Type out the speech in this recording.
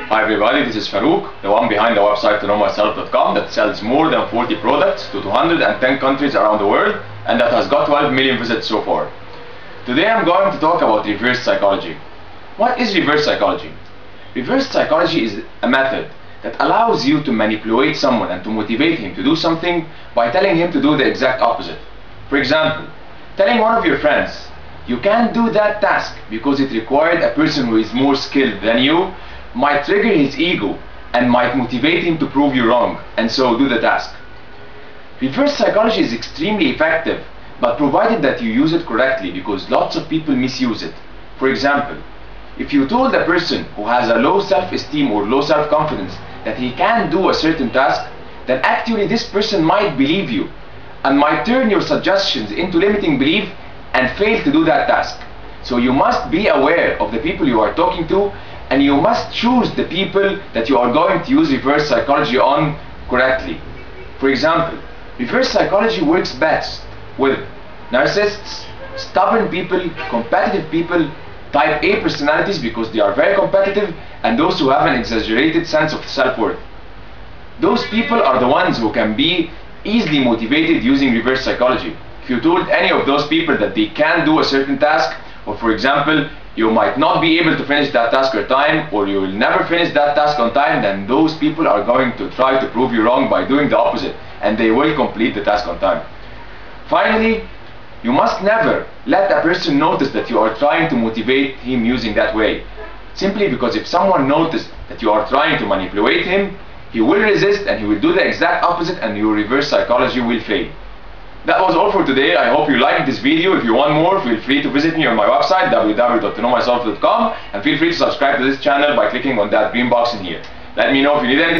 Hi everybody, this is Farouk, the one behind the website knowmyself.com that sells more than 40 products to 210 countries around the world and that has got 12 million visits so far. Today I'm going to talk about reverse psychology. What is reverse psychology? Reverse psychology is a method that allows you to manipulate someone and to motivate him to do something by telling him to do the exact opposite. For example, telling one of your friends, you can't do that task because it required a person who is more skilled than you, might trigger his ego and might motivate him to prove you wrong and so do the task. Reverse psychology is extremely effective, but provided that you use it correctly, because lots of people misuse it. For example, if you told a person who has a low self-esteem or low self-confidence that he can't do a certain task, then actually this person might believe you and might turn your suggestions into limiting belief and fail to do that task. So you must be aware of the people you are talking to, and you must choose the people that you are going to use reverse psychology on correctly. For example, reverse psychology works best with narcissists, stubborn people, competitive people, type A personalities because they are very competitive, and those who have an exaggerated sense of self-worth. Those people are the ones who can be easily motivated using reverse psychology. If you told any of those people that they can do a certain task, or for example, you might not be able to finish that task on time, or you will never finish that task on time, then those people are going to try to prove you wrong by doing the opposite, and they will complete the task on time. Finally, you must never let a person notice that you are trying to motivate him using that way. Simply because if someone notices that you are trying to manipulate him, he will resist and he will do the exact opposite, and your reverse psychology will fail. That was all for today. I hope you liked this video. If you want more, feel free to visit me on my website www.knowmyself.com, and feel free to subscribe to this channel by clicking on that green box in here. Let me know if you need anything.